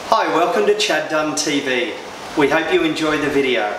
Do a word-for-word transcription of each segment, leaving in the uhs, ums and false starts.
Hi, welcome to Chad Dunn T V. We hope you enjoy the video.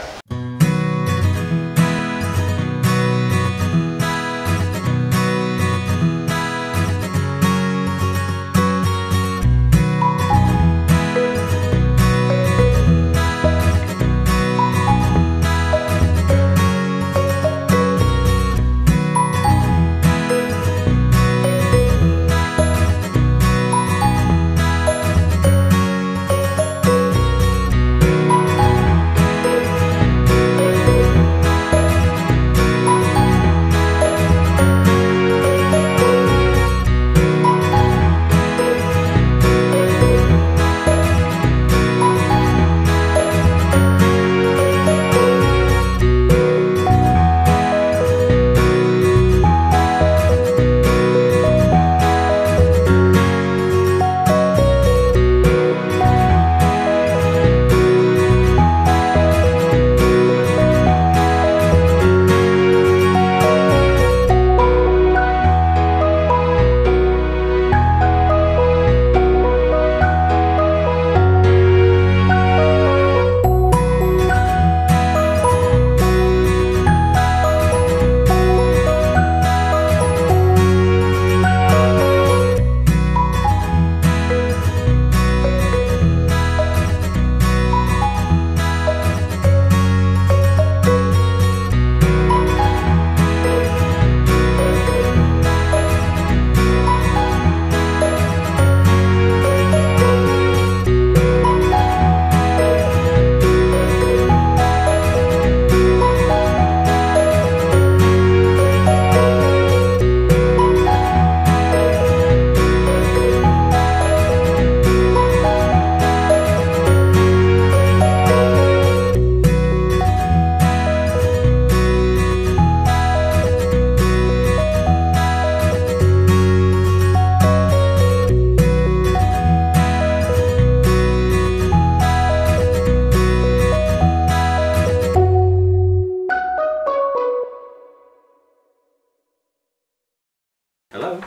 Hello?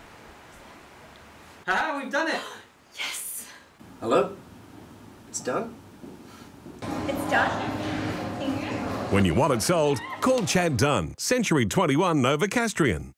Ah, we've done it! Yes! Hello? It's done? It's done. When you want it sold, call Chad Dunn, Century twenty-one Novocastrian.